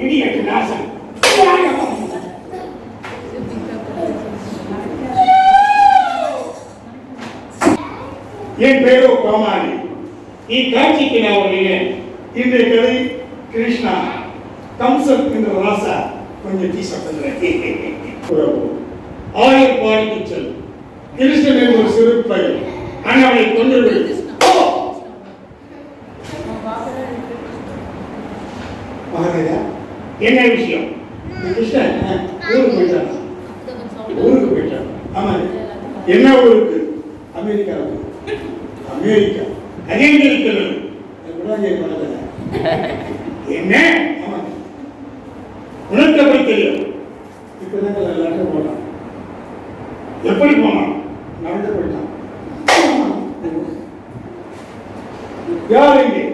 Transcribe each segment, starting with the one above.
Idiot நாசம். என் பேரோ கோமாளி. இக்காட்சிக்கு நான் வருகிறேன். இன்றைய கதை கிருஷ்ணா. கம்சன் என்ற ராசா கொஞ்சம் ஆயர் பாடிக்கு செல். கிருஷ்ணன் என்ற ஒரு சிறு பையன் அவனை கொண்டு விடு. என்ன விஷயம்? கிருஷ்ணன் ஊருக்கு போயிட்டான். ஊருக்கு போயிட்டான். ஆமா. என்ன ஊருக்கு? அமெரிக்கா. அமெரிக்கா அதே இருக்கிறது. என்ன உனக்கு எப்படி தெரியும்? இப்பதான் லெட்டர் போட்டான். எப்படி போனான்? நடந்து போயிட்டான். யார் இங்கே?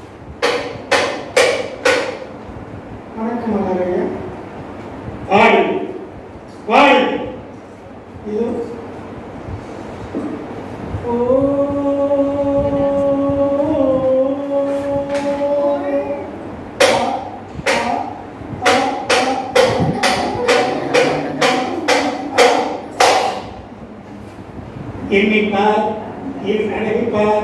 வணக்கம் மகாராஜா. பாடு பாடு. இது எண்ணிப்பார் என் அழகிப்பார்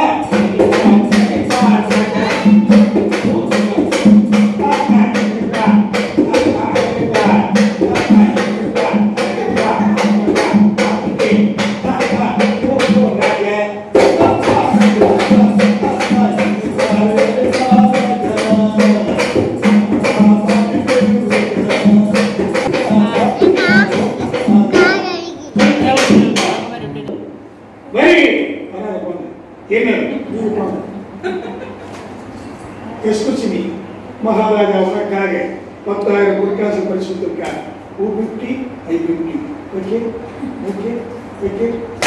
महाराजा उनकाக 10,000 பொற்காசு பரிசுத்திருக்கார். ஊபிட்டி ஐபிட்டி. Okay okay okay.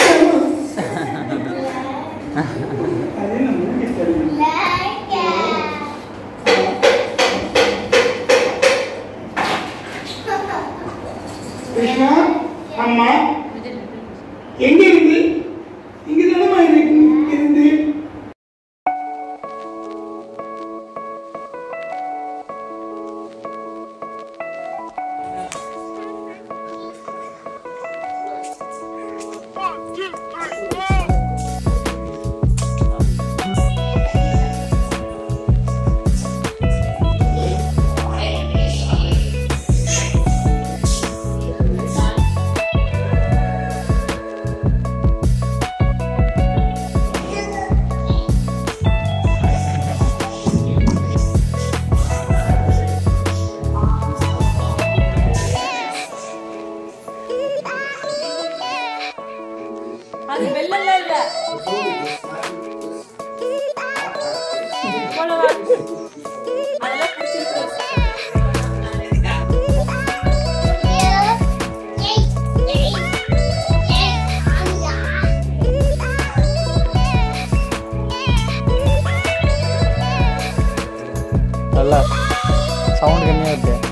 அதே நமக்கு தெரியும். கிருஷ்ணா அம்மா எங்க இருந்து? இங்க தானமா இருந்து. அது வெள்ளல்ல இல்ல போலவா அதெல்லாம் பிடிச்சிருக்கு. நல்லா சவுண்ட் கம்மியா இருக்கு.